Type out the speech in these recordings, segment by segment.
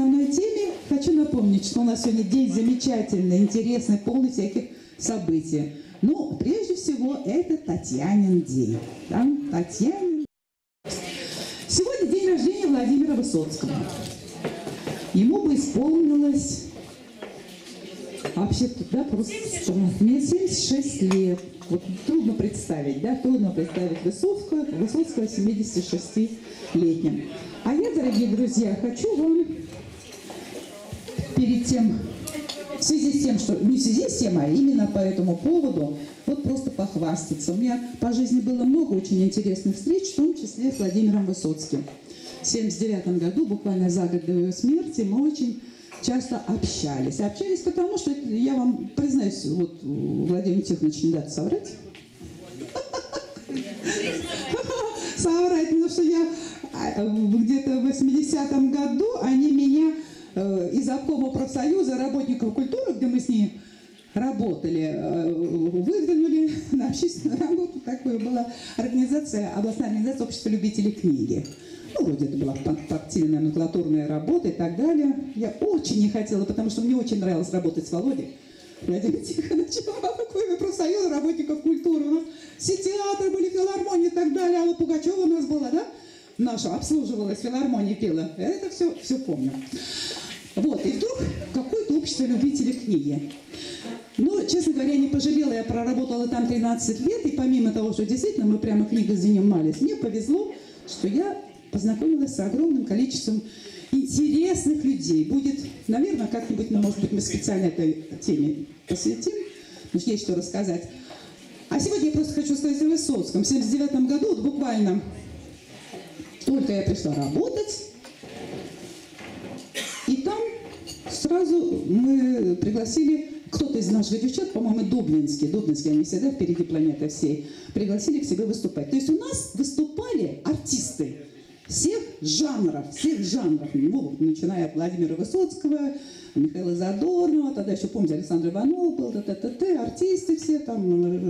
основной теме, хочу напомнить, что у нас сегодня день замечательный, интересный, полный всяких событий. Ну, прежде всего, это Татьянин день. Да? Татьянин. Сегодня день рождения Владимира Высоцкого. Ему бы исполнилось, вообще-то, да, просто мне 76 лет. Вот трудно представить, да, трудно представить Высоцкого 76-летним. А я, дорогие друзья, хочу вам перед тем, в связи с тем, что, не в связи с тем, а именно по этому поводу, вот просто похвастаться. У меня по жизни было много очень интересных встреч, в том числе с Владимиром Высоцким. В 1979 году, буквально за год до его смерти, мы очень часто общались. Общались потому, что, я вам признаюсь, вот Владимир Тихонович не даст соврать. Соврать, потому что я где-то в 80-м году они меня из обкома профсоюза работников культуры, где мы с ней работали, выдвинули на общественную работу. Такая была организация, областная организация общества любителей книги. Ну, вроде это была партийная номенклатурная работа и так далее. Я очень не хотела, потому что мне очень нравилось работать с Володей Владимиром Тихоновичем, обкоме профсоюза работников культуры. У нас все театры были, филармонии и так далее. Алла Пугачева у нас была, да? Наша обслуживалась, филармония пела. Я это все помню. Вот, и вдруг какое-то общество любителей книги. Но, честно говоря, не пожалела, я проработала там 13 лет, и помимо того, что действительно мы прямо книгой занимались, мне повезло, что я познакомилась с огромным количеством интересных людей. Будет, наверное, как-нибудь, может быть, мы специально этой теме посвятим, потому что есть что рассказать. А сегодня я просто хочу сказать о Высоцком. В 1979 году, вот буквально, только я пришла работать, и там сразу мы пригласили, кто-то из наших девчат, по-моему, дублинские, они всегда впереди планеты всей, пригласили к себе выступать. То есть у нас выступали артисты всех жанров, ну, начиная от Владимира Высоцкого, Михаила Задорнова, тогда еще, помните, Александр Иванов был, артисты все, там,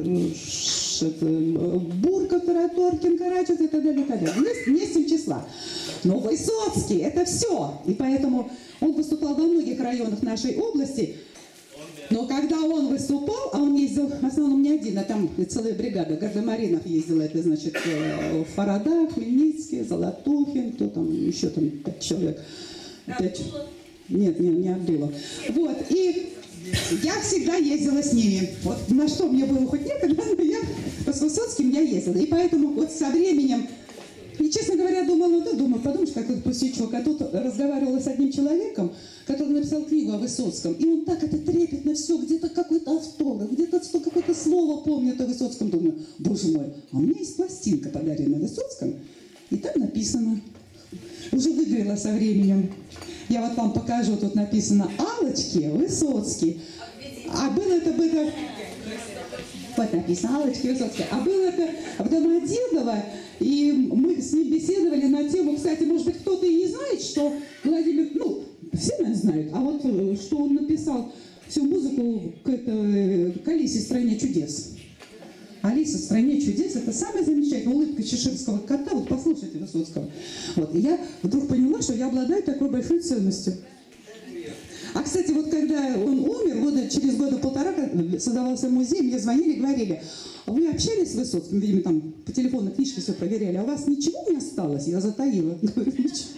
Бурков, Тараторкин, Карачев и так далее, и так далее. Не с тем числа. Но Высоцкий – это все. И поэтому он выступал во многих районах нашей области. Но когда он выступал, а он ездил в основном не один, а там целая бригада, Гардемаринов ездила, это значит Фарада, Хмельницкий, Золотухин, кто там, еще там 5 человек. 5... Нет, не Абдулов. Вот, и я всегда ездила с ними. Вот на что мне было хоть некогда, но я с Высоцким я ездила. И поэтому вот со временем, и, честно говоря, подумаешь, как это пустячок. А тут разговаривала с одним человеком, который написал книгу о Высоцком. И он так это трепетно все, где-то какой-то автограф, где-то какое-то слово помнит о Высоцком. Думаю, боже мой, а у меня есть пластинка, подаренная Высоцком, и там написано, уже выгорела со временем. Я вот вам покажу, тут написано «Аллочки Высоцкий». А было это... Вот написано «Аллочки Высоцкий». А было это в Домодедово, и мы с ним беседовали на тему, кстати, может быть, кто-то и не знает, что Владимир, ну, все, наверное, знают, а вот что он написал всю музыку к «Алисе в стране чудес». «Алиса в стране чудес» – это самая замечательная улыбка чеширского кота. Вот послушайте Высоцкого. Вот. И я вдруг поняла, что я обладаю такой большой ценностью. А, кстати, вот когда он умер, через года полтора создавался музей, мне звонили и говорили: вы общались с Высоцким, видимо, там по телефонной книжке все проверяли, а у вас ничего не осталось? Я затаила. Говорю,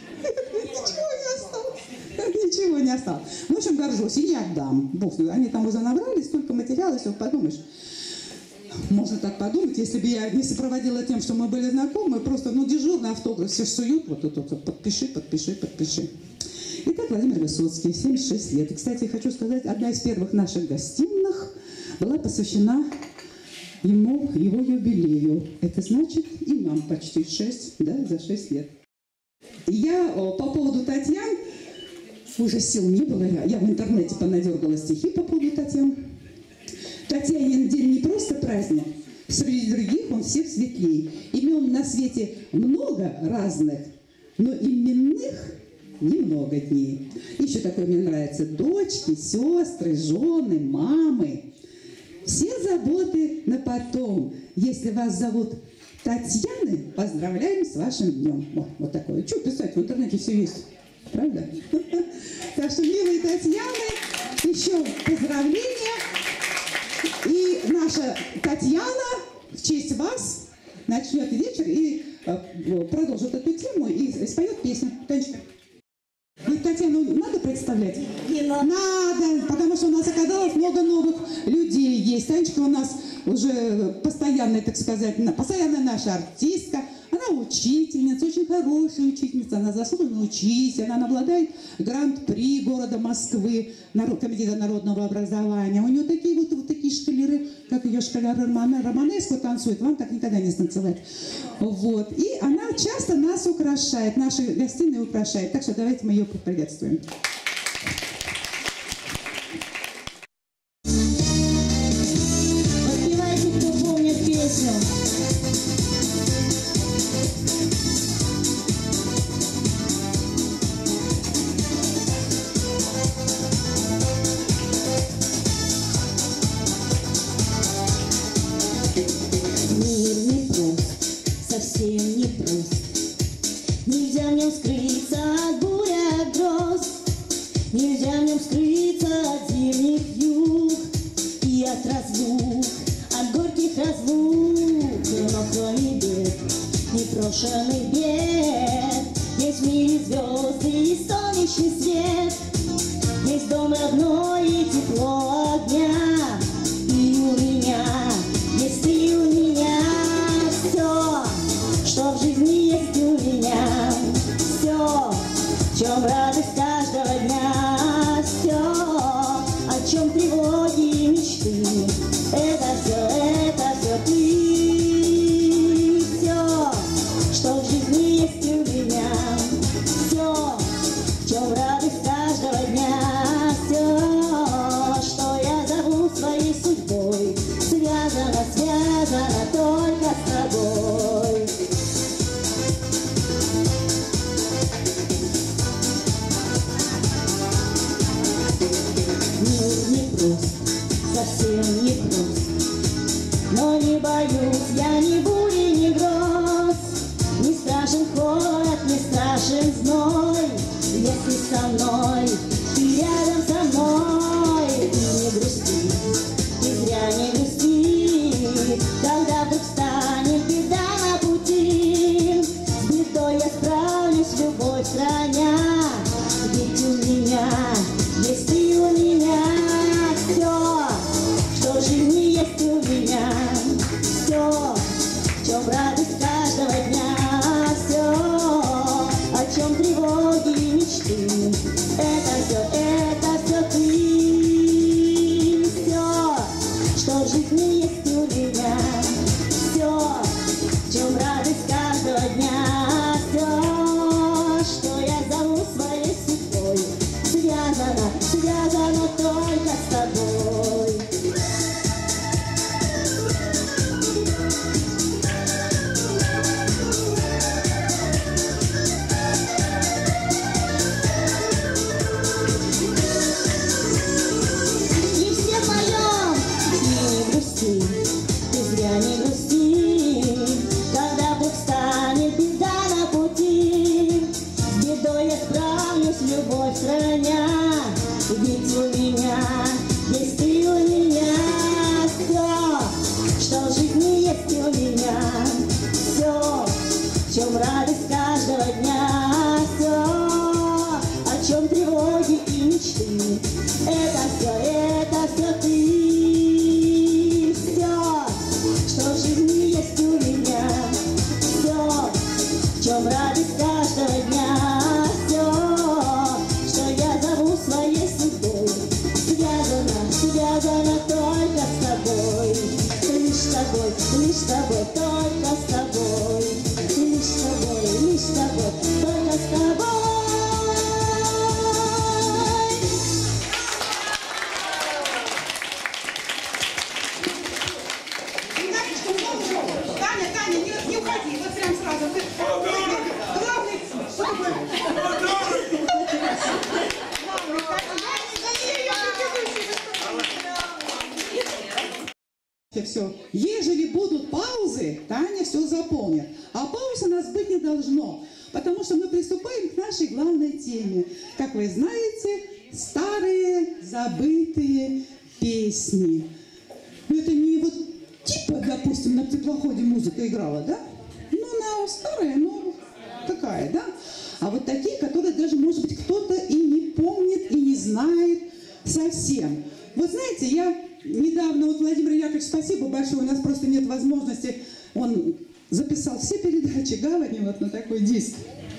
ничего не осталось. Ну, в общем, горжусь и не отдам. Бог, они там уже набрали столько материала, все, подумаешь. Можно так подумать, если бы я не сопроводила тем, что мы были знакомы, просто, дежурный автограф все суют, вот подпиши. Итак, Владимир Высоцкий, 76 лет. И, кстати, хочу сказать, одна из первых наших гостиных была посвящена его юбилею. Это значит, и нам почти 6, да, за 6 лет. И я по поводу Татьяны, уже сил не было, я в интернете понадергала стихи по поводу Татьяны. Татьянин день не просто праздник, среди других он всех светлей. Имен на свете много разных, но именных немного дней. Еще такое мне нравится: дочки, сестры, жены, мамы. Все заботы на потом. Если вас зовут Татьяны, поздравляем с вашим днем. Вот такое. Что писать, в интернете все есть. Правда? Так что, милые Татьяны, еще поздравления. И наша Татьяна в честь вас начнет вечер и продолжит эту тему и споет песню. Танечка. Ну, Татьяну надо представлять? Не надо. Надо, потому что у нас оказалось много новых людей есть. Танечка у нас уже постоянная, так сказать, постоянная наша артистка. Она учительница, очень хорошая учительница, она заслуженный учитель, она обладает гран-при города Москвы, комитета народного образования. У нее такие вот такие шкалеры, как ее шкалеры романеску танцует, вам так никогда не станцевать. Вот. И она часто нас украшает, наши гостиные украшает. Так что давайте мы ее поприветствуем. Подпевайте, кто помнит песню. Мир непрост, совсем непрост. Нельзя в нем скрыться от бурь, от гроз. Нельзя в нем скрыться от зимних юг и от разлук, от горьких разлук. Но кроме бед, непрошенных бед, есть в мире звезды и солнечный свет. Есть дом родной и тепло огня. И у меня есть ты у меня. Все, что в жизни есть у меня. Все, в чем радость каждого дня. Все, о чем тревоги и мечты. Это все ты. Все, что в жизни есть у меня. Все, в чем радость каждого дня. Все, что я зову своей судьбой, связано, связано только с тобой. Мир непрост, совсем непрост, но не боюсь я ни бури, ни гроз. Не страшен холод, не страшен зной, если со мной, ты рядом со мной. И не грусти, ты зря не грусти, когда вдруг станет беда на пути. С бедой я справлюсь, любовь храня, ведь у меня есть ты у меня. Все, что в жизни есть у меня. Все, в чем радость каждого дня. Все, о чем тревоги и мечты. Это все ты. Все, что в жизни есть у меня. Все, в чем радость каждого дня. Все, что я зову своей судьбой, связано, связано только с тобой. И все поем, и не грусти, ты зря не грусти, когда вдруг станет беда на пути. С бедой я справлюсь, любовь храня, ведь у меня есть ты у меня. Все, что в жизни есть у меня. Все, в чем радость каждого дня. Все, о чем тревоги и мечты. Это все ты. Все, что в жизни есть у меня. Все, в чем радость каждого дня. Все, что я зову своей судьбой, связано, связано только с тобой. Лишь с тобой, только с тобой. Лишь с тобой, только с тобой. Таня, не уходи, вот прям сразу. Главный, что такое? Все. Ежели будут паузы, Таня все заполнит. А пауз у нас быть не должно. потому что мы приступаем к нашей главной теме. Как вы знаете, старые забытые песни. Но это не вот типа, допустим, на теплоходе музыка играла, да? Ну, она старая, но такая, да? А вот такие, которые даже, может быть, кто-то и не помнит, и не знает совсем. Вот знаете, я недавно, вот Владимир Яковлевич, спасибо большое, у нас просто нет возможности, он записал все передачи «Гавани» вот на такой диск.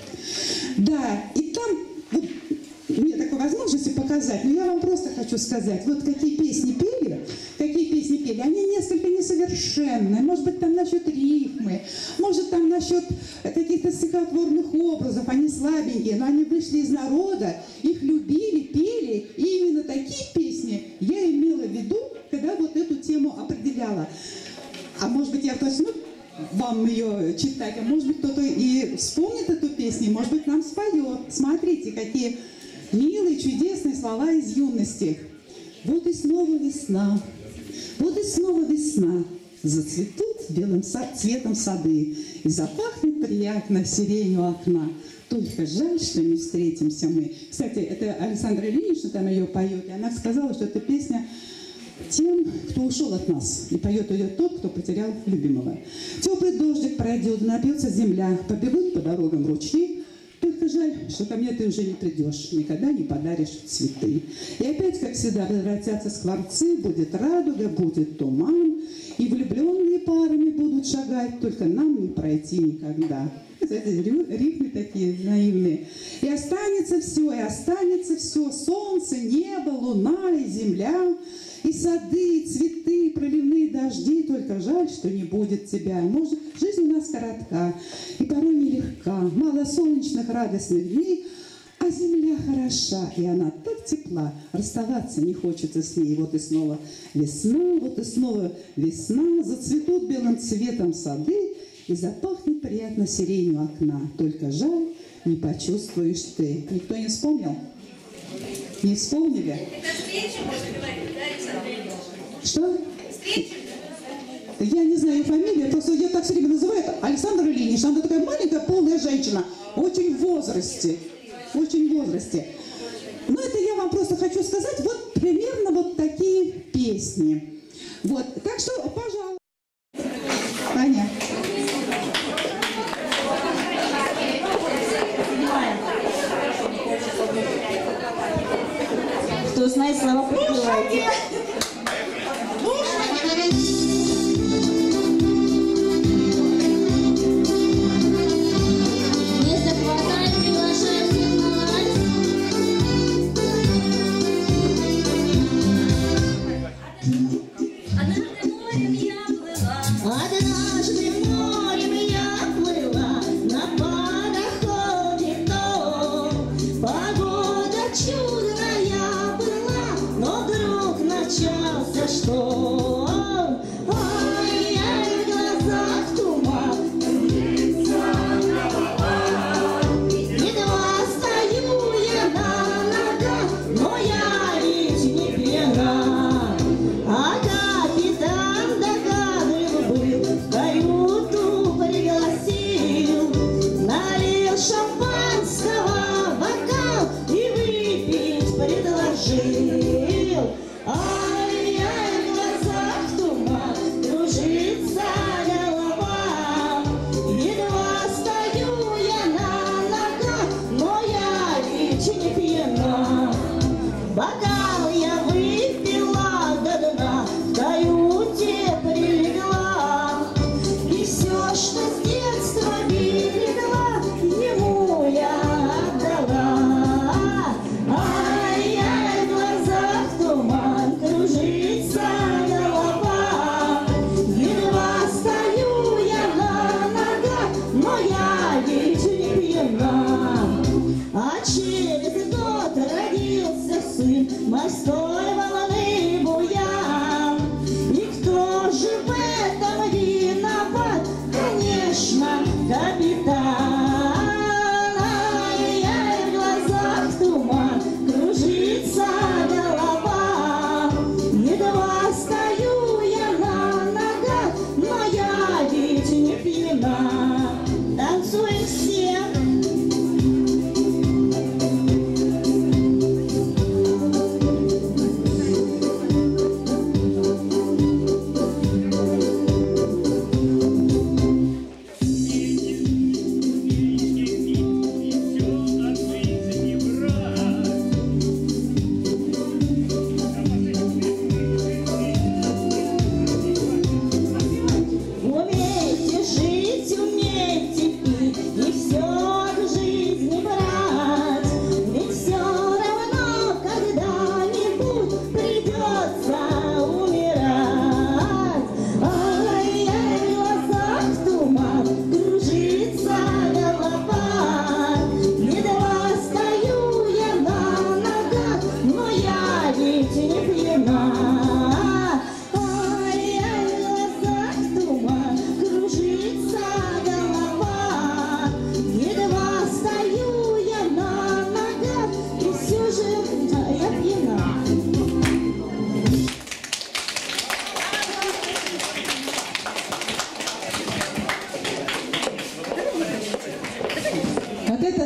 Да, и там вот, нет такой возможности показать, но я вам просто хочу сказать, вот какие песни пели, они несколько несовершенные, может быть, там насчет рифмы, может, там насчет каких-то стихотворных образов, они слабенькие, но они вышли из народа, их любили, пели, и именно такие песни я имела в виду, когда вот эту тему определяла. А может быть, я точно вам ее читать, а может быть, кто-то и вспомнит эту песню, может быть, нам споет. Смотрите, какие милые, чудесные слова из юности. Вот и снова весна, вот и снова весна, зацветут белым цветом сады, и запахнет приятно сиренью окна. Только жаль, что не встретимся мы. Кстати, это Александра Ильинична там ее поет, и она сказала, что эта песня тем, кто ушел от нас, и поет ее тот, кто потерял любимого. Теплый дождик пройдет, напьется земля, побегут по дорогам ручьи. Только жаль, что ко мне ты уже не придешь, никогда не подаришь цветы. И опять, как всегда, возвратятся скворцы, будет радуга, будет туман, и влюбленные парами будут шагать, только нам не пройти никогда. Эти рифмы такие наивные. И останется все, солнце, небо, луна и земля, и сады, и цветы, и проливные дожди, только жаль, что не будет тебя. Может, жизнь у нас коротка, и порой нелегка, мало солнечных радостных дней, а земля хороша, и она так тепла, расставаться не хочется с ней. Вот и снова весна, вот и снова весна, зацветут белым цветом сады, и запахнет приятно сиренью окна. Только жаль, не почувствуешь ты. Никто не вспомнил? Не вспомнили? Что? Я не знаю ее фамилию, просто ее так все время называют Александра Ильинична. Она такая маленькая, полная женщина, очень в возрасте. Очень в возрасте. Но это я вам просто хочу сказать, вот примерно вот такие песни. Вот, так что, пожалуйста. Таня. Кто знает слова, подпевайте. Танцуем все.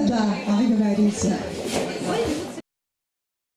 Да, а вы говорите.